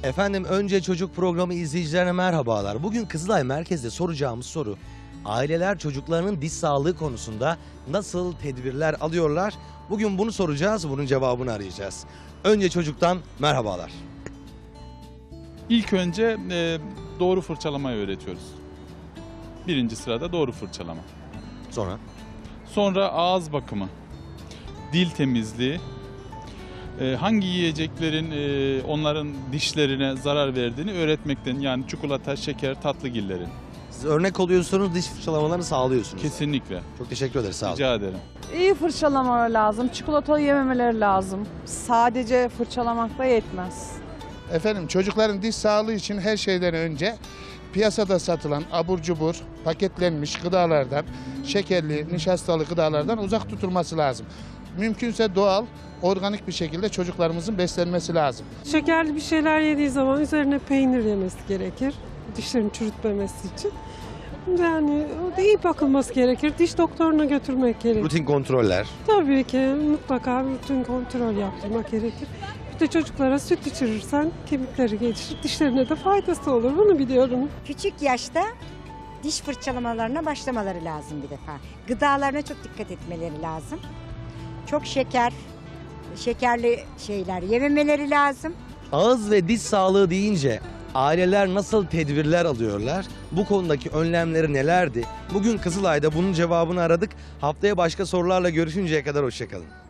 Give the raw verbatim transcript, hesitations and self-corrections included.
Efendim önce çocuk programı izleyicilerine merhabalar. Bugün Kızılay Merkez'de soracağımız soru, aileler çocuklarının diş sağlığı konusunda nasıl tedbirler alıyorlar? Bugün bunu soracağız, bunun cevabını arayacağız. Önce çocuktan merhabalar. İlk önce e, doğru fırçalamayı öğretiyoruz. Birinci sırada doğru fırçalama. Sonra? Sonra ağız bakımı, dil temizliği, e, hangi yiyeceklerin e, onların dişlerine zarar verdiğini öğretmekten, yani çikolata, şeker, tatlıgillerin. Siz örnek oluyorsunuz, diş fırçalamalarını sağlıyorsunuz. Kesinlikle. Çok teşekkür ederiz, sağ olun. Rica ederim. İyi fırçalamaları lazım. Çikolata yememeleri lazım. Sadece fırçalamak da yetmez. Efendim çocukların diş sağlığı için her şeyden önce piyasada satılan abur cubur, paketlenmiş gıdalardan, şekerli, nişastalı gıdalardan uzak tutulması lazım. Mümkünse doğal, organik bir şekilde çocuklarımızın beslenmesi lazım. Şekerli bir şeyler yediği zaman üzerine peynir yemesi gerekir. Dişlerini çürütmemesi için. Yani o da iyi bakılması gerekir. Diş doktoruna götürmek gerekir. Rutin kontroller. Tabii ki mutlaka rutin kontrol yaptırmak gerekir. Bir de çocuklara süt içirirsen kemikleri gelişir, dişlerine de faydası olur. Bunu biliyorum. Küçük yaşta diş fırçalamalarına başlamaları lazım bir defa. Gıdalarına çok dikkat etmeleri lazım. Çok şeker, şekerli şeyler yememeleri lazım. Ağız ve diş sağlığı deyince aileler nasıl tedbirler alıyorlar? Bu konudaki önlemleri nelerdi? Bugün Kızılay'da bunun cevabını aradık. Haftaya başka sorularla görüşünceye kadar hoşça kalın.